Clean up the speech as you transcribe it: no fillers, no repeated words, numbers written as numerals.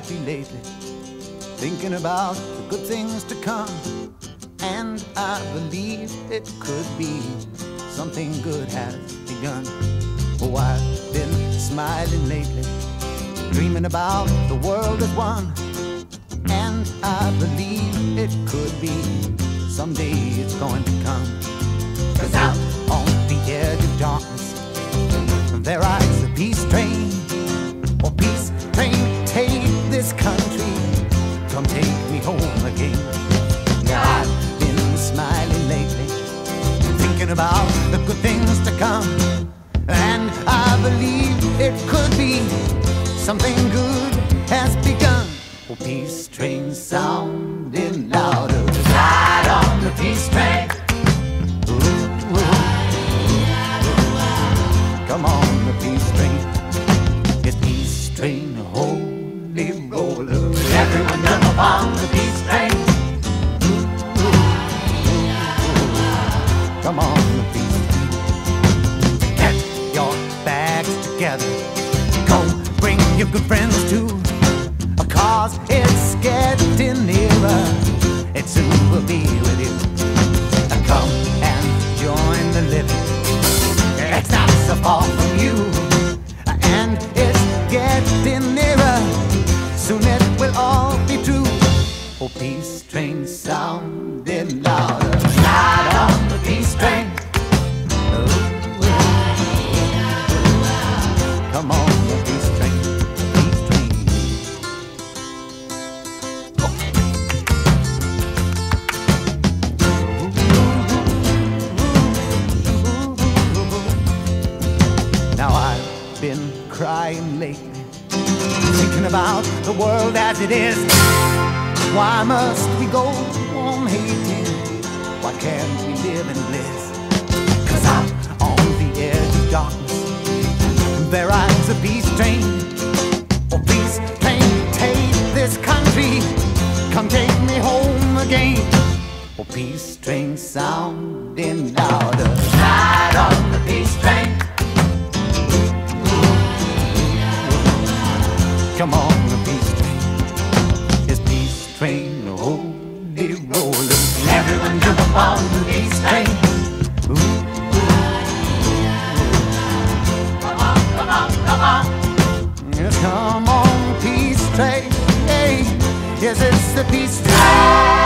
happy lately, thinking about the good things to come. And I believe it could be something good has begun. Oh, I've been smiling lately, dreaming about the world as one. And I believe it could be someday it's going to come. 'Cause out on the edge of darkness there rides a peace train. Oh, peace train, take this country, come take me home again. Now I've been smiling lately, thinking about the good things to come. And I believe it could be something good has begun. Oh, peace train sounding louder, ride on the peace train. Ooh, ooh. Come on, the peace train. It's peace train, holy roller. Everyone jump up on the peace train. Ooh, ooh. Come on, the peace train. Get your bags together, go bring your good friends too, 'cause it's getting nearer, it soon will be with you. Come and join the living, it's not so far from you. And it's getting nearer, soon it will all be true. Oh, peace train sounding louder, ride on the peace train. Come on, the peace train, peace train. Now I've been crying lately, thinking about the world as it is. Why must we go on hating? Why can't we live in bliss? 'Cause out on the edge of darkness there rides a peace train. Oh, peace train, take this country, come take me home again. Oh, peace train sounding louder, ride on the peace train. Come on, the peace train. It's peace train, holy roller. Everyone jump up on the peace train. Ooh. Yes, come on, peace train. Hey, yes, it's the peace train.